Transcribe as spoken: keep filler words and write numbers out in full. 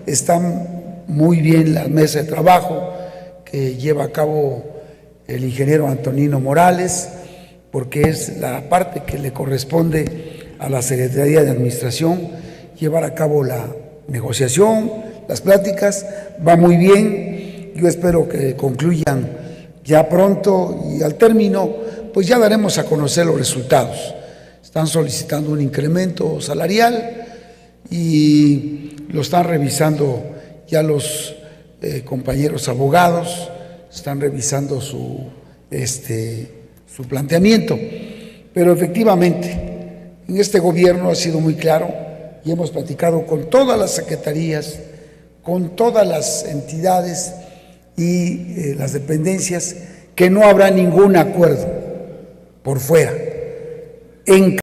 Están muy bien la mesa de trabajo que lleva a cabo el ingeniero Antonino Morales, porque es la parte que le corresponde a la Secretaría de Administración llevar a cabo la negociación, las pláticas. Va muy bien, yo espero que concluyan ya pronto y al término pues ya daremos a conocer los resultados. Están solicitando un incremento salarial y lo están revisando ya los eh, compañeros abogados, están revisando su, este, su planteamiento, pero efectivamente en este gobierno ha sido muy claro y hemos platicado con todas las secretarías, con todas las entidades y eh, las dependencias, que no habrá ningún acuerdo por fuera. En